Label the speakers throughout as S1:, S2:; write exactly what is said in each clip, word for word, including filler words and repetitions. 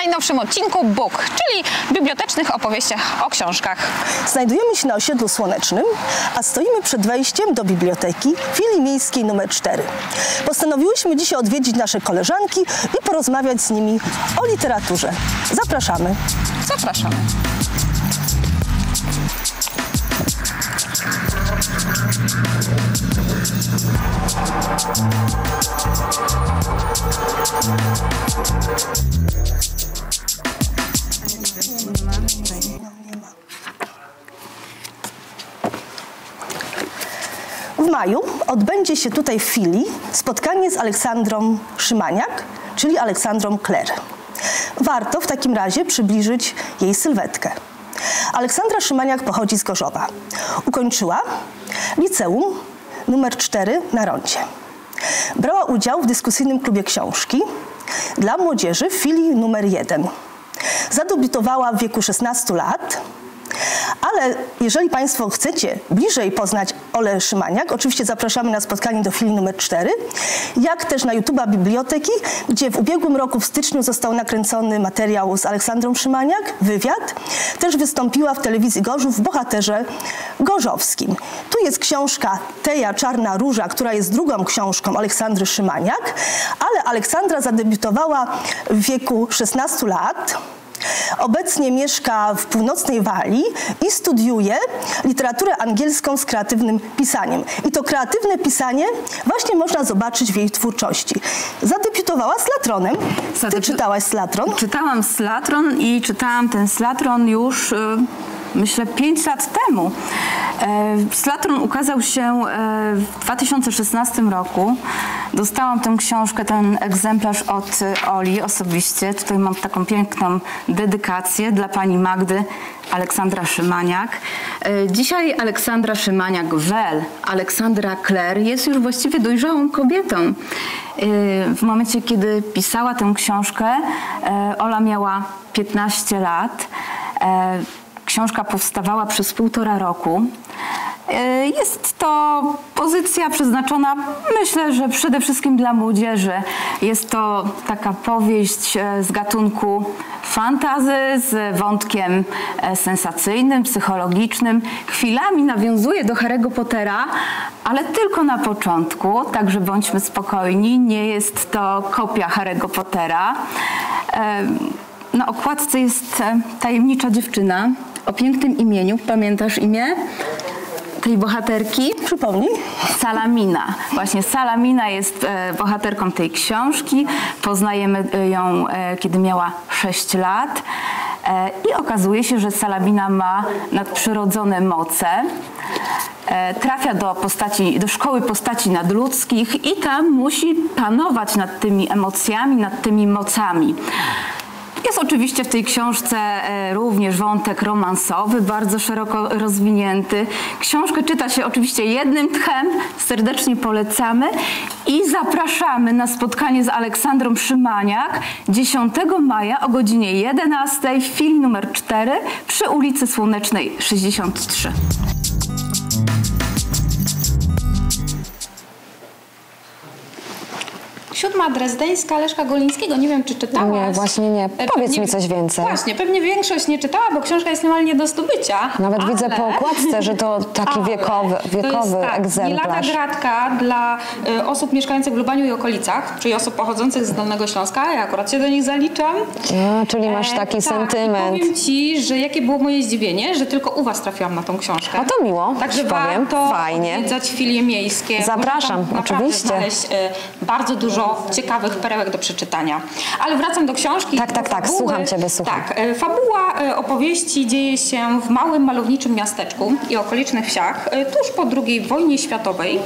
S1: najnowszym odcinku Book, czyli bibliotecznych opowieściach o książkach.
S2: Znajdujemy się na osiedlu Słonecznym, a stoimy przed wejściem do biblioteki filii miejskiej numer cztery. Postanowiłyśmy dzisiaj odwiedzić nasze koleżanki i porozmawiać z nimi o literaturze. Zapraszamy.
S1: Zapraszamy.
S2: W maju odbędzie się tutaj w filii spotkanie z Aleksandrą Szymaniak, czyli Aleksandrą Kler. Warto w takim razie przybliżyć jej sylwetkę. Aleksandra Szymaniak pochodzi z Gorzowa. Ukończyła liceum numer cztery na Rondzie. Brała udział w dyskusyjnym klubie książki dla młodzieży w filii numer jeden. Zadebiutowała w wieku szesnastu lat, ale jeżeli Państwo chcecie bliżej poznać Olę Szymaniak, oczywiście zapraszamy na spotkanie do filii numer cztery, jak też na YouTube'a Biblioteki, gdzie w ubiegłym roku w styczniu został nakręcony materiał z Aleksandrą Szymaniak, wywiad. Też wystąpiła w telewizji Gorzów w Bohaterze Gorzowskim. Tu jest książka Teja Czarna Róża, która jest drugą książką Aleksandry Szymaniak, ale Aleksandra zadebiutowała w wieku szesnastu lat. Obecnie mieszka w północnej Walii i studiuje literaturę angielską z kreatywnym pisaniem. I to kreatywne pisanie właśnie można zobaczyć w jej twórczości. Zadebiutowała z Latronem. Ty Zadebiu... czytałaś Slatron?
S3: Czytałam Slatron i czytałam ten Slatron już yy, myślę pięć lat temu. Slatron ukazał się w dwa tysiące szesnastym roku. Dostałam tę książkę, ten egzemplarz od Oli osobiście. Tutaj mam taką piękną dedykację dla pani Magdy Aleksandra Szymaniak. Dzisiaj Aleksandra Szymaniak-Wel, Aleksandra Kler jest już właściwie dojrzałą kobietą. W momencie, kiedy pisała tę książkę, Ola miała piętnaście lat. Książka powstawała przez półtora roku. Jest to pozycja przeznaczona, myślę, że przede wszystkim dla młodzieży. Jest to taka powieść z gatunku fantasy, z wątkiem sensacyjnym, psychologicznym. Chwilami nawiązuje do Harry'ego Pottera, ale tylko na początku, także bądźmy spokojni, nie jest to kopia Harry'ego Pottera. Na okładce jest tajemnicza dziewczyna o pięknym imieniu. Pamiętasz imię tej bohaterki?
S2: Przypomnij.
S3: Salamina. Właśnie Salamina jest bohaterką tej książki. Poznajemy ją, kiedy miała sześć lat. I okazuje się, że Salamina ma nadprzyrodzone moce. Trafia do, postaci, do szkoły postaci nadludzkich i tam musi panować nad tymi emocjami, nad tymi mocami. Jest oczywiście w tej książce również wątek romansowy, bardzo szeroko rozwinięty. Książkę czyta się oczywiście jednym tchem, serdecznie polecamy i zapraszamy na spotkanie z Aleksandrą Szymaniak dziesiątego maja o godzinie jedenastej w filii numer cztery przy ulicy Słonecznej sześćdziesiąt trzy.
S4: Siódma drezdeńska Leszka Golińskiego. Nie wiem, czy czytałaś.
S5: Nie, właśnie nie. Powiedz
S4: pewnie,
S5: mi coś więcej.
S4: Właśnie, pewnie większość nie czytała, bo książka jest niemal nie do zdobycia.
S5: Nawet
S4: ale...
S5: widzę po okładce, że to taki
S4: ale
S5: wiekowy, wiekowy
S4: to jest, tak,
S5: egzemplarz.
S4: Nie lada gratka dla y, osób mieszkających w Lubaniu i okolicach, czyli osób pochodzących z Dolnego Śląska. Ja akurat się do nich zaliczam.
S5: A, czyli masz taki
S4: e,
S5: sentyment.
S4: Tak, powiem Ci, że jakie było moje zdziwienie, że tylko u Was trafiłam na tą książkę.
S5: A to miło,
S4: Także
S5: powiem.
S4: warto
S5: Fajnie.
S4: odwiedzać filie miejskie.
S5: Zapraszam,
S4: Można tam
S5: oczywiście.
S4: znaleźć y, bardzo dużo ciekawych perełek do przeczytania. Ale wracam do książki.
S5: Tak, tak, tak.
S4: Fabuły.
S5: Słucham Ciebie, słucham.
S4: Tak. Fabuła opowieści dzieje się w małym, malowniczym miasteczku i okolicznych wsiach tuż po drugiej wojnie światowej.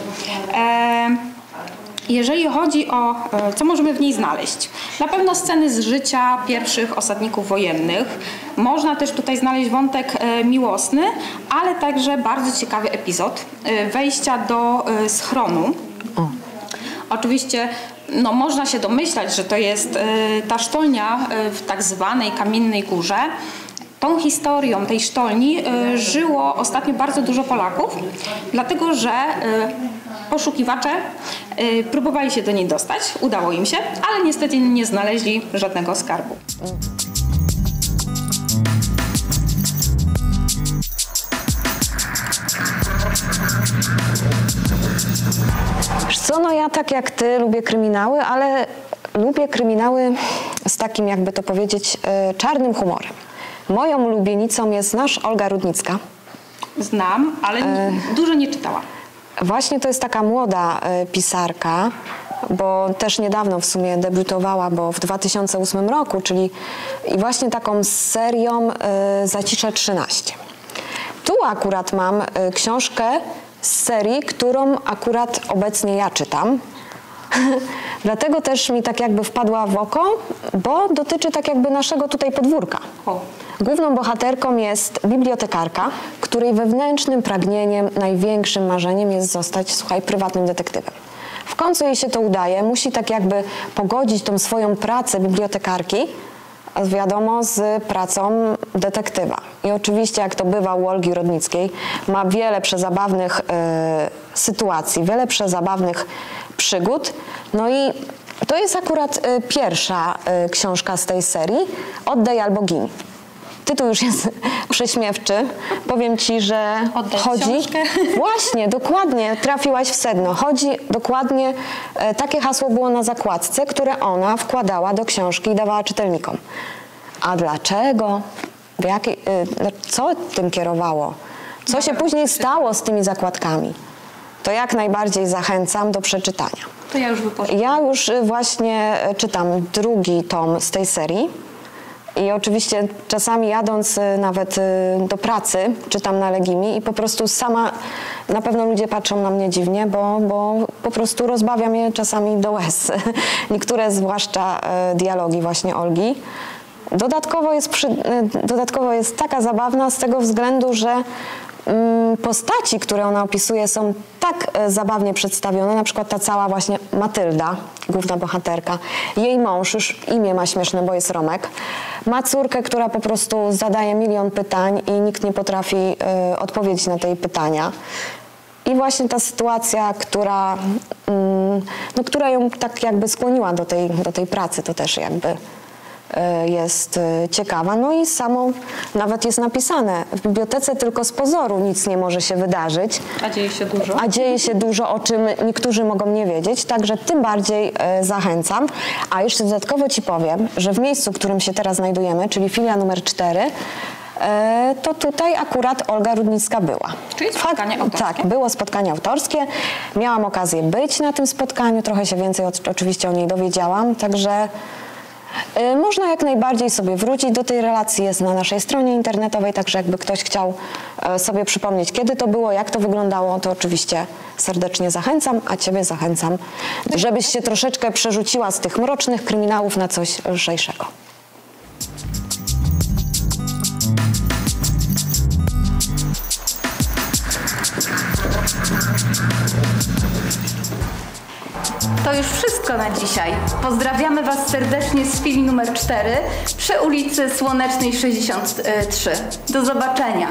S4: Jeżeli chodzi o co możemy w niej znaleźć, na pewno sceny z życia pierwszych osadników wojennych. Można też tutaj znaleźć wątek miłosny, ale także bardzo ciekawy epizod wejścia do schronu. O. Oczywiście no, można się domyślać, że to jest y, ta sztolnia y, w tak zwanej Kamiennej Górze. Tą historią tej sztolni y, żyło ostatnio bardzo dużo Polaków, dlatego że y, poszukiwacze y, próbowali się do niej dostać, udało im się, ale niestety nie znaleźli żadnego skarbu.
S5: co, no ja tak jak ty lubię kryminały, ale lubię kryminały z takim, jakby to powiedzieć, y, czarnym humorem. Moją ulubienicą jest, znasz Olga Rudnicka?
S4: Znam, ale nie, dużo nie czytałam.
S5: Właśnie to jest taka młoda y, pisarka, bo też niedawno w sumie debiutowała, bo w dwa tysiące ósmym roku, czyli i właśnie taką serią y, Zacisze trzynaście. Tu akurat mam y, książkę z serii, którą akurat obecnie ja czytam. Dlatego też mi tak jakby wpadła w oko, bo dotyczy tak jakby naszego tutaj podwórka.
S4: O.
S5: Główną bohaterką jest bibliotekarka, której wewnętrznym pragnieniem, największym marzeniem jest zostać, słuchaj, prywatnym detektywem. W końcu jej się to udaje, musi tak jakby pogodzić tą swoją pracę bibliotekarki, wiadomo, z pracą detektywa. I oczywiście, jak to bywa u Olgi Rudnickiej, ma wiele przezabawnych e, sytuacji, wiele przezabawnych przygód. No i to jest akurat e, pierwsza e, książka z tej serii, Oddaj albo gin. Tytuł już jest prześmiewczy. Powiem ci, że
S4: Oddaj
S5: chodzi...
S4: książkę.
S5: Właśnie, dokładnie, trafiłaś w sedno. Chodzi dokładnie, e, takie hasło było na zakładce, które ona wkładała do książki i dawała czytelnikom. A dlaczego? W jakiej, e, no, co tym kierowało? Co się później stało z tymi zakładkami? To jak najbardziej zachęcam do przeczytania.
S4: To ja już wypożyczam.
S5: Ja już y, właśnie y, czytam drugi tom z tej serii i oczywiście czasami jadąc y, nawet y, do pracy czytam na Legimi i po prostu sama, na pewno ludzie patrzą na mnie dziwnie, bo, bo po prostu rozbawia mnie czasami do łez. Niektóre zwłaszcza y, dialogi właśnie Olgi. Dodatkowo jest, przy, y, dodatkowo jest taka zabawna z tego względu, że postaci, które ona opisuje, są tak e, zabawnie przedstawione, na przykład ta cała właśnie Matylda, główna bohaterka, jej mąż, już imię ma śmieszne, bo jest Romek, ma córkę, która po prostu zadaje milion pytań i nikt nie potrafi e, odpowiedzieć na te pytania. I właśnie ta sytuacja, która, mm, no, która ją tak jakby skłoniła do tej, do tej pracy, to też jakby jest ciekawa. No i samo nawet jest napisane, w bibliotece tylko z pozoru nic nie może się wydarzyć.
S4: A dzieje się dużo.
S5: A dzieje się dużo, o czym niektórzy mogą nie wiedzieć, także tym bardziej e, zachęcam. A jeszcze dodatkowo ci powiem, że w miejscu, w którym się teraz znajdujemy, czyli filia numer cztery, e, to tutaj akurat Olga Rudnicka była.
S4: Czyli spotkanie autorskie?
S5: Tak, było spotkanie autorskie. Miałam okazję być na tym spotkaniu, trochę się więcej o, oczywiście o niej dowiedziałam, także y, można jak najbardziej sobie wrócić do tej relacji, jest na naszej stronie internetowej, także jakby ktoś chciał y, sobie przypomnieć, kiedy to było, jak to wyglądało, to oczywiście serdecznie zachęcam, a ciebie zachęcam, żebyś się troszeczkę przerzuciła z tych mrocznych kryminałów na coś lżejszego.
S3: To już wszystko na dzisiaj. Pozdrawiamy Was serdecznie z filii numer cztery przy ulicy Słonecznej sześćdziesiąt trzy. Do zobaczenia.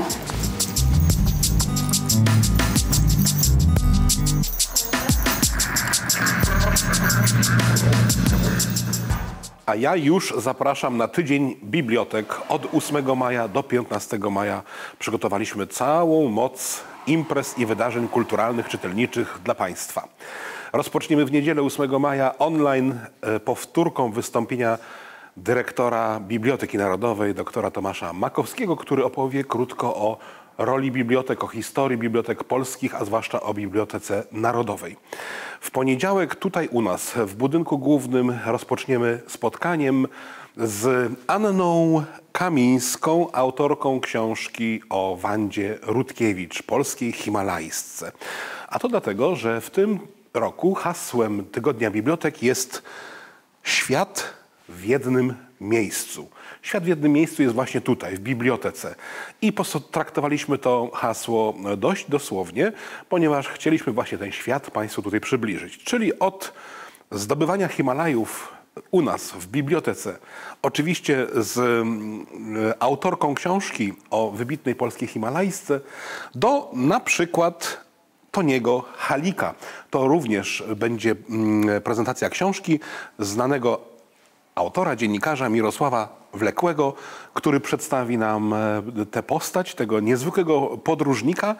S6: A ja już zapraszam na tydzień bibliotek. Od ósmego maja do piętnastego maja przygotowaliśmy całą moc imprez i wydarzeń kulturalnych, czytelniczych dla Państwa. Rozpoczniemy w niedzielę ósmego maja online e, powtórką wystąpienia dyrektora Biblioteki Narodowej, doktora Tomasza Makowskiego, który opowie krótko o roli bibliotek, o historii bibliotek polskich, a zwłaszcza o Bibliotece Narodowej. W poniedziałek tutaj u nas w budynku głównym rozpoczniemy spotkaniem z Anną Kamińską, autorką książki o Wandzie Rutkiewicz, polskiej himalajsce. A to dlatego, że w tym roku hasłem Tygodnia Bibliotek jest Świat w jednym miejscu. Świat w jednym miejscu jest właśnie tutaj, w bibliotece. I potraktowaliśmy to hasło dość dosłownie, ponieważ chcieliśmy właśnie ten świat Państwu tutaj przybliżyć. Czyli od zdobywania Himalajów u nas w bibliotece, oczywiście z autorką książki o wybitnej polskiej himalajsce, do na przykład Toniego Halika. To również będzie prezentacja książki znanego autora, dziennikarza Mirosława Wlekłego, który przedstawi nam tę postać, tego niezwykłego podróżnika,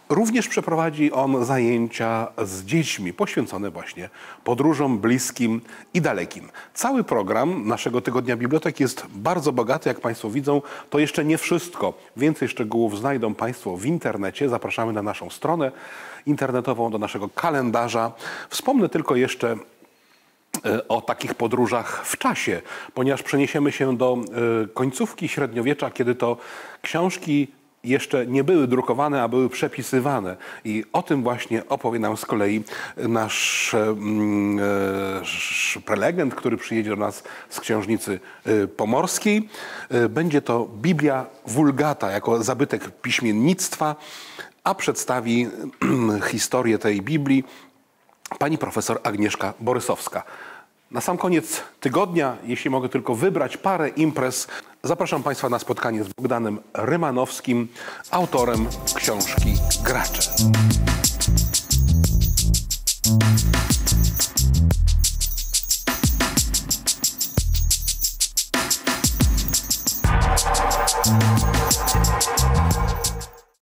S6: Również przeprowadzi on zajęcia z dziećmi poświęcone właśnie podróżom bliskim i dalekim. Cały program naszego Tygodnia Bibliotek jest bardzo bogaty, jak Państwo widzą. To jeszcze nie wszystko. Więcej szczegółów znajdą Państwo w internecie. Zapraszamy na naszą stronę internetową, do naszego kalendarza. Wspomnę tylko jeszcze o takich podróżach w czasie, ponieważ przeniesiemy się do końcówki średniowiecza, kiedy to książki jeszcze nie były drukowane, a były przepisywane. I o tym właśnie opowie nam z kolei nasz mm, e, prelegent, który przyjedzie do nas z Książnicy Pomorskiej. Będzie to Biblia Vulgata jako zabytek piśmiennictwa, a przedstawi historię tej Biblii pani profesor Agnieszka Borysowska. Na sam koniec tygodnia, jeśli mogę tylko wybrać parę imprez, zapraszam Państwa na spotkanie z Bogdanem Rymanowskim, autorem książki Gracze.